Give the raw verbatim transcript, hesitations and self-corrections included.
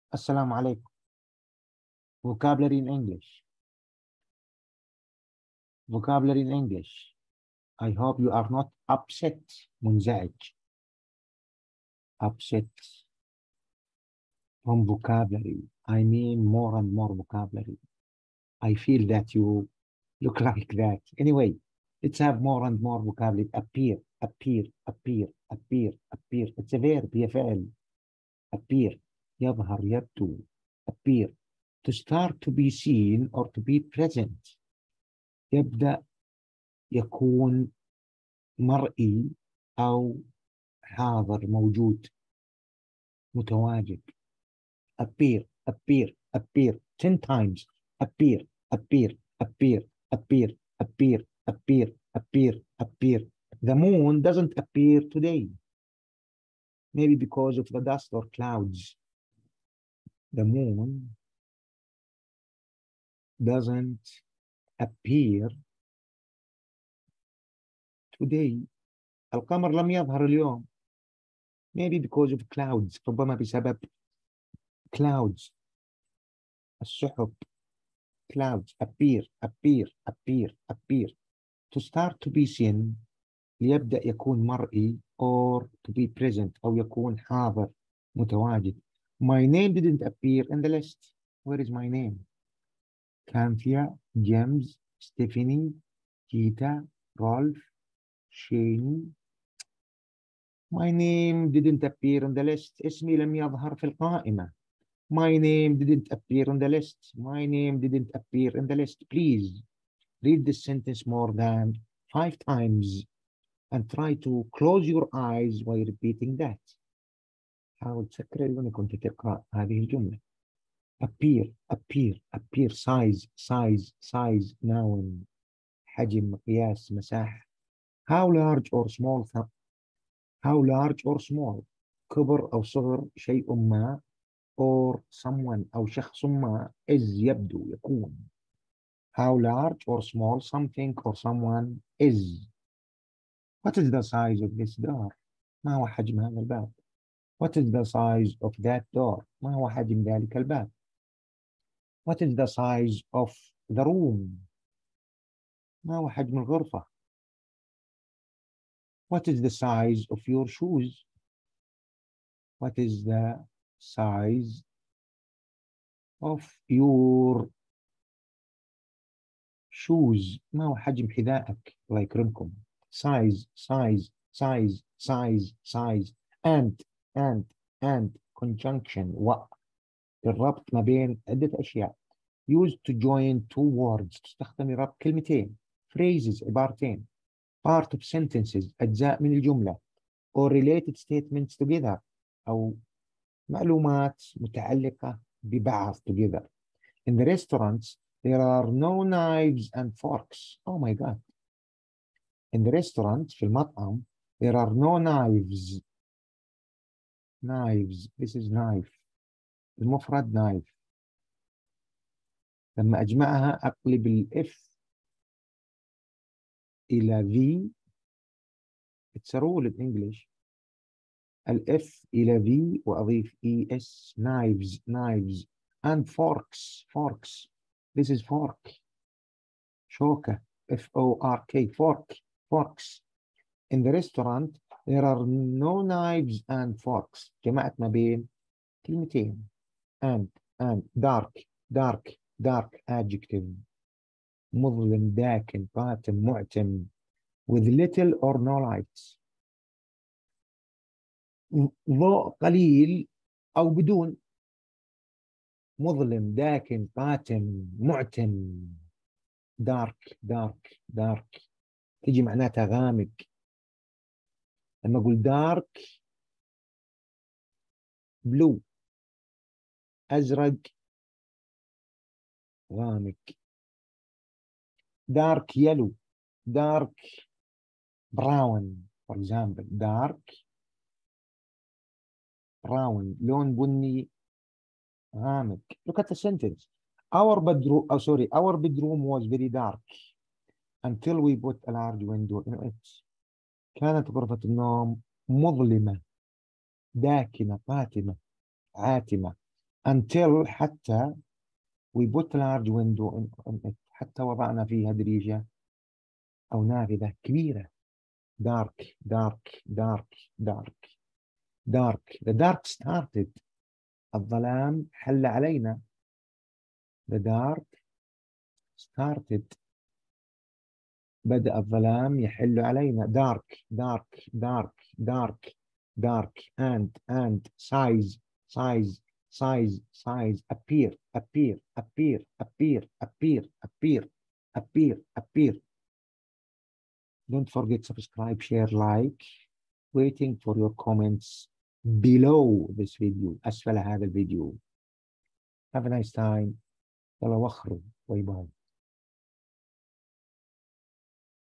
Assalamu alaikum. Vocabulary in English. Vocabulary in English. I hope you are not upset. منزعج. Upset from vocabulary. I mean more and more vocabulary. I feel that you look like that. Anyway, let's have more and more vocabulary. Appear, appear, appear, appear, appear. It's a verb. هي فعل. Appear. يظهر يبدو. Appear. To start to be seen or to be present. يبدأ يكون مرئي أو حاضر موجود متواجد. appear appear appear ten times appear appear appear appear appear appear appear appear. The moon doesn't appear today, maybe because of the dust or clouds. The moon doesn't appear today. القمر لم يظهر اليوم, maybe because of clouds. ربما بسبب clouds. السحب. Clouds. Appear appear appear appear. To start to be seen. ليبدأ يكون مرئي or to be present أو يكون حاضر متواجد. My name didn't appear in the list. Where is my name? Kanthia, James, Stephanie, Gita, Rolf, Shane. My name didn't appear in the list. اسمي لم يظهر في القائمة. My name didn't appear in the list. My name didn't appear in the list. Please read this sentence more than five times and try to close your eyes while repeating that. حاول تسكر عيونك وانت تقرأ هذه الجملة. appear appear appear size size size noun حجم مقياس مساحة. how large or small how large or small كبر أو صغر شيء ما or someone أو شخص ما is يبدو يكون. how large or small something or someone is. What is the size of this door? ما هو حجم هذا الباب؟ What is the size of that door? ما هو حجم ذلك الباب؟ What is the size of the room? ما هو حجم الغرفة؟ What is the size of your shoes? What is the size of your shoes? ما هو حجم حذائك؟ الله يكرمكم. Size, size, size, size, size. And, and, and, conjunction. و الربط ما بين عدة أشياء. Used to join two words. تستخدم ربط كلمتين. Phrases عبارتين. Part of sentences أجزاء من الجملة. Or related statements together. أو معلومات متعلقة ببعض together. In the restaurants there are no knives and forks. Oh my God. In the restaurant في المطعم there are no knives. Knives. This is knife. المفرد knife. لما أجمعها أقلب الإف إلى V. It's a rule in English. الإف إلى V وأضيف إس. knives knives and forks forks. This is fork. شوكة. F O R K fork forks. In the restaurant there are no knives and forks. جمعت ما بين كلمتين. and and dark dark dark adjective. مظلم داكن قاتم معتم with little or no lights. ضوء قليل أو بدون. مظلم داكن قاتم معتم. dark dark dark تيجي معناتها غامق. لما أقول dark blue أزرق غامق. dark yellow dark brown for example. dark brown لون بني غامق. Look at the sentence. Our bedroom, oh sorry, our bedroom was very dark until we put a large window in it. كانت غرفة النوم مظلمة داكنة قاتمة عاتمة until حتى we put large window in, in it. حتى وضعنا فيها دريجة أو نافذة كبيرة. dark dark dark dark dark the dark started. الظلام حل علينا. the dark started. بدأ الظلام يحل علينا. dark dark dark dark dark and and size size size size appear appear appear appear appear appear appear appear. Don't forget subscribe, share, like. Waiting for your comments below this video. أسفل هذا الفيديو. Have a nice time. يلا وخروا. باي باي.